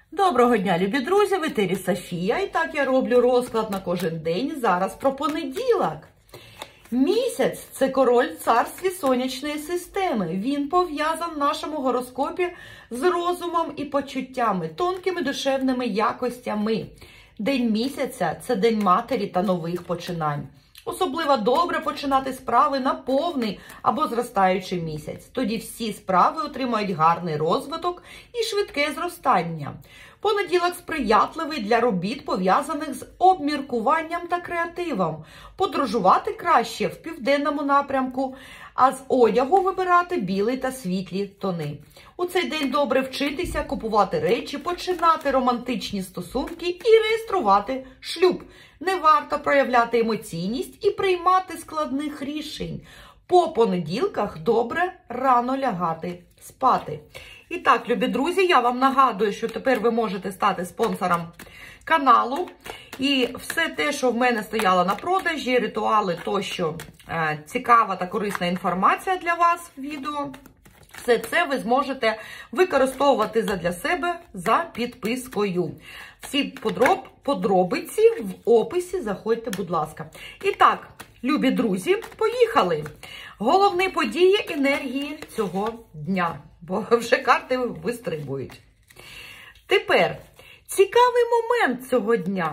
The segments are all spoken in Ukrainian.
Доброго дня, любі друзі, в етері Софія. І так я роблю розклад на кожен день. Зараз про понеділок. Місяць – це король в царстві сонячної системи. Він пов'язан в нашому гороскопі з розумом і почуттями, тонкими душевними якостями. День місяця – це день матері та нових починань. Особливо добре починати справи на повний або зростаючий місяць. Тоді всі справи отримають гарний розвиток і швидке зростання. Понеділок сприятливий для робіт, пов'язаних з обміркуванням та креативом. Подорожувати краще в південному напрямку, а з одягу вибирати білий та світлі тони. У цей день добре вчитися, купувати речі, починати романтичні стосунки і реєструвати шлюб. Не варто проявляти емоційність і приймати складних рішень. По понеділках добре рано лягати спати. І так, любі друзі, я вам нагадую, що тепер ви можете стати спонсором каналу. І все те, що в мене стояло на продажі, ритуали тощо, цікава та корисна інформація для вас в відео. Все це ви зможете використовувати для себе за підпискою. Всі подробиці в описі, заходьте, будь ласка. І так, любі друзі, поїхали! Головні події енергії цього дня, бо вже карти вистрибують. Тепер, цікавий момент цього дня.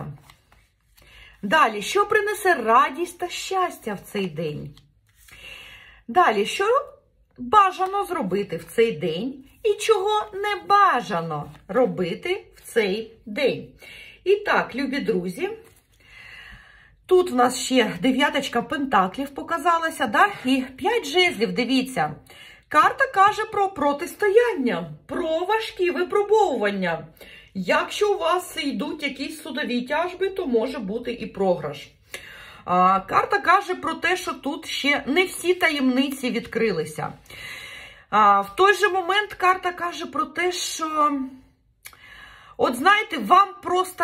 Далі, що принесе радість та щастя в цей день? Далі, що бажано зробити в цей день і чого не бажано робити в цей день. І так, любі друзі, тут в нас ще дев'яточка пентаклів показалася, да? І 5 жезлів, дивіться. Карта каже про протистояння, про важкі випробовування. Якщо у вас йдуть якісь судові тяжби, то може бути і програш. Карта каже про те, що тут ще не всі таємниці відкрилися. В той же момент карта каже про те, що, от знаєте, вам просто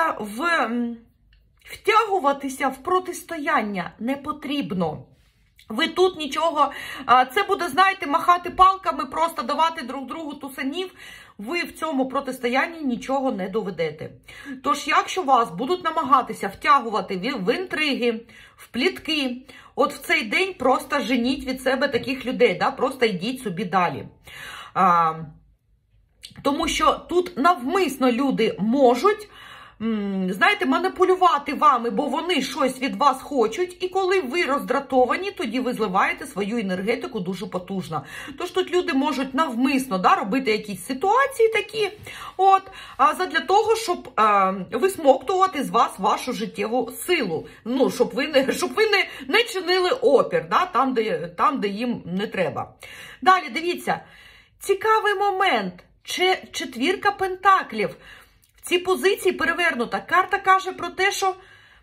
втягуватися в протистояння не потрібно. Ви тут нічого, це буде, знаєте, махати палками, просто давати друг другу тусанів, ви в цьому протистоянні нічого не доведете. Тож, якщо вас будуть намагатися втягувати в інтриги, в плітки, от в цей день просто женіть від себе таких людей, да? Просто йдіть собі далі. Тому що тут навмисно люди можуть, знаєте, маніпулювати вами, бо вони щось від вас хочуть, і коли ви роздратовані, тоді ви зливаєте свою енергетику дуже потужно. Тож тут люди можуть навмисно, да, робити якісь ситуації такі, задля того, щоб висмоктувати з вас вашу життєву силу. Ну, щоб ви не чинили опір, да, там, де їм не треба. Далі, дивіться, цікавий момент. Четвірка пентаклів. В цій позиції перевернута. Карта каже про те, що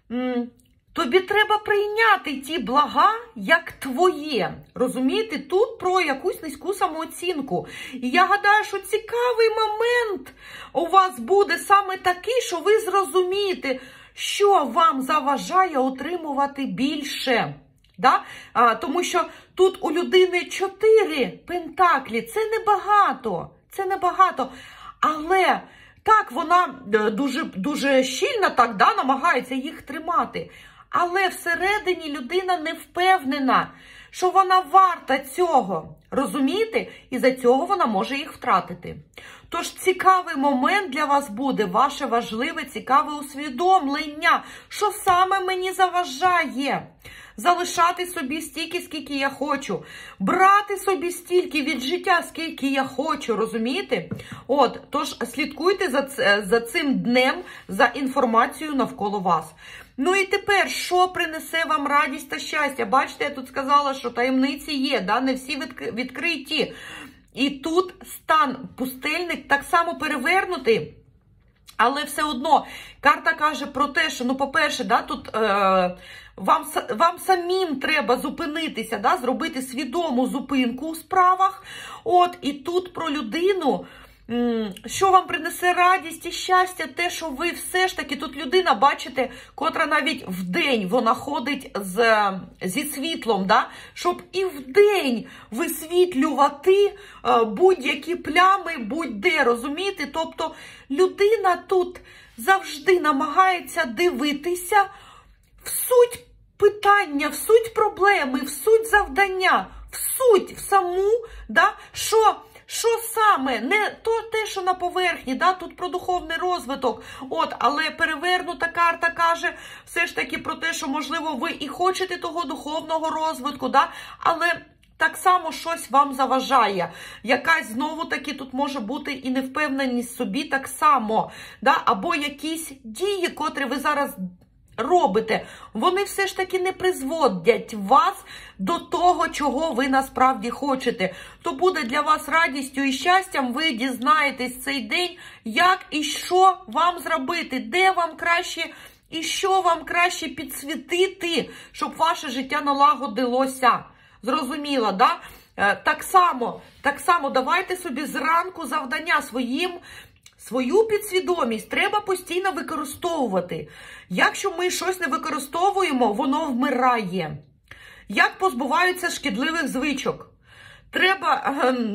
тобі треба прийняти ті блага, як твоє. Розумієте? Тут про якусь низьку самооцінку. І я гадаю, що цікавий момент у вас буде саме такий, що ви зрозумієте, що вам заважає отримувати більше. Да? Тому що тут у людини 4 пентаклі. Це небагато. Це небагато. Але так, вона дуже щільно так, да, намагається їх тримати. Але всередині людина не впевнена, що вона варта цього. Розумієте? І за цього вона може їх втратити. Тож цікавий момент для вас буде, ваше важливе, цікаве усвідомлення, що саме мені заважає. Залишати собі стільки, скільки я хочу. Брати собі стільки від життя, скільки я хочу, розумієте? Тож слідкуйте за цим днем, за інформацією навколо вас. Ну і тепер, що принесе вам радість та щастя? Бачите, я тут сказала, що таємниці є, да? Не всі відкриті. І тут стан пустельник так само перевернутий. Але все одно, карта каже про те, що, по-перше, да, тут вам самим треба зупинитися, да, зробити свідому зупинку у справах. І тут про людину, що вам принесе радість і щастя, те, що ви все ж таки, тут людина, бачите, котра навіть вдень вона ходить зі світлом, да? Щоб і вдень висвітлювати будь-які плями, будь-де, розумієте? Тобто людина тут завжди намагається дивитися в суть питання, в суть проблеми, в суть завдання, в суть, в саму, да? Що саме? Не то те, що на поверхні, да? Тут про духовний розвиток, але перевернута карта каже все ж таки про те, що, можливо, ви і хочете того духовного розвитку, да? Але так само щось вам заважає. Якась, знову-таки, тут може бути і невпевненість в собі так само, да? Або якісь дії, котрі ви зараз робите, вони все ж таки не призводять вас до того, чого ви насправді хочете. То буде для вас радістю і щастям, ви дізнаєтесь цей день, як і що вам зробити, де вам краще і що вам краще підсвітити, щоб ваше життя налагодилося. Зрозуміло, да? Так само давайте собі зранку завдання свою підсвідомість треба постійно використовувати. Якщо ми щось не використовуємо, воно вмирає. Як позбуваються шкідливих звичок? Треба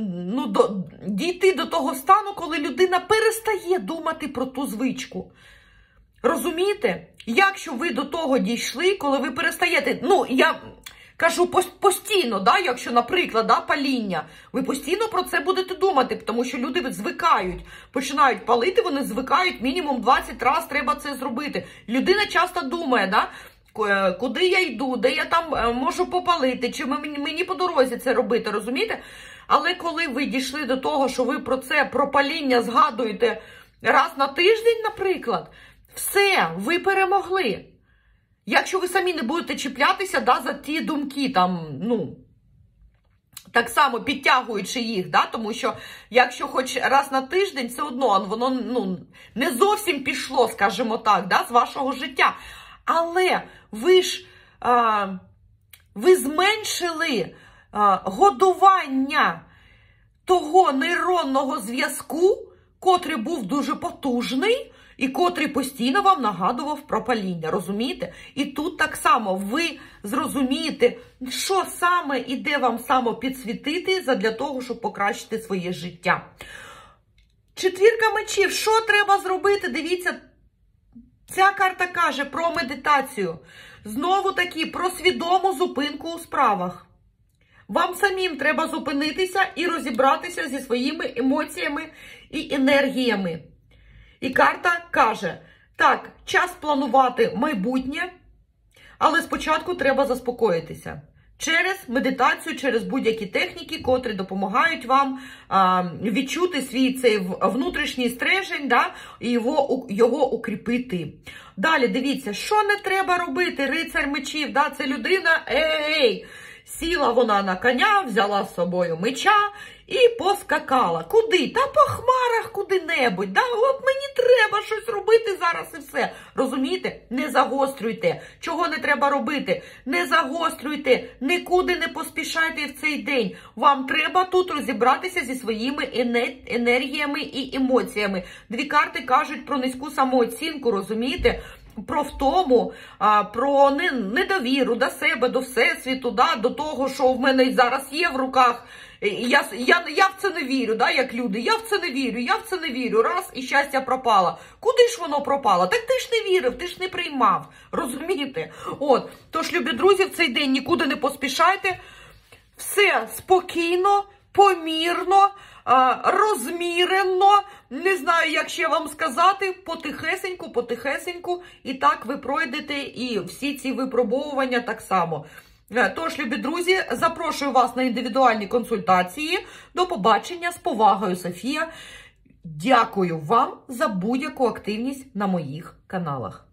дійти до того стану, коли людина перестає думати про ту звичку. Розумієте? Якщо ви до того дійшли, коли ви перестаєте, я кажу постійно, да, якщо, наприклад, да, паління, ви постійно про це будете думати, тому що люди звикають, починають палити, вони звикають, мінімум 20 разів треба це зробити. Людина часто думає, да, куди я йду, де я там можу попалити, чи мені по дорозі це робити, розумієте? Але коли ви дійшли до того, що ви про паління згадуєте раз на тиждень, наприклад, все, ви перемогли. Якщо ви самі не будете чіплятися, да, за ті думки, так само підтягуючи їх, да, тому що якщо хоч раз на тиждень, все одно воно не зовсім пішло, скажімо так, да, з вашого життя. Але ви зменшили годування того нейронного зв'язку, котрий був дуже потужний, і котрий постійно вам нагадував про паління, розумієте? І тут так само ви зрозумієте, що саме і де вам підсвітити для того, щоб покращити своє життя. Четвірка мечів. Що треба зробити? Дивіться, ця карта каже про медитацію. Знову таки, про свідому зупинку у справах. Вам самим треба зупинитися і розібратися зі своїми емоціями і енергіями. І карта каже, так, час планувати майбутнє, але спочатку треба заспокоїтися. Через медитацію, через будь-які техніки, котрі допомагають вам відчути свій цей внутрішній стрижень, да, і його укріпити. Далі, дивіться, що не треба робити, рицар мечів, да, це людина, сіла вона на коня, взяла з собою меча і поскакала. Куди? Та по хмарах куди-небудь. Да? От мені треба щось робити зараз і все. Розумієте? Не загострюйте. Чого не треба робити? Не загострюйте. Нікуди не поспішайте в цей день. Вам треба тут розібратися зі своїми енергіями і емоціями. Дві карти кажуть про низьку самооцінку, розумієте? Про втому, про недовіру до себе, до всесвіту, да, до того, що в мене зараз є в руках. Я в це не вірю, да, як люди. Я в це не вірю. Раз, і щастя пропало. Куди ж воно пропало? Так ти ж не вірив, ти ж не приймав. Розумієте? Тож, любі друзі, в цей день нікуди не поспішайте. Все спокійно, помірно, розмірено, не знаю, як ще вам сказати, потихесеньку, і так ви пройдете і всі ці випробовування так само. Тож, любі друзі, запрошую вас на індивідуальні консультації. До побачення, з повагою, Софія. Дякую вам за будь-яку активність на моїх каналах.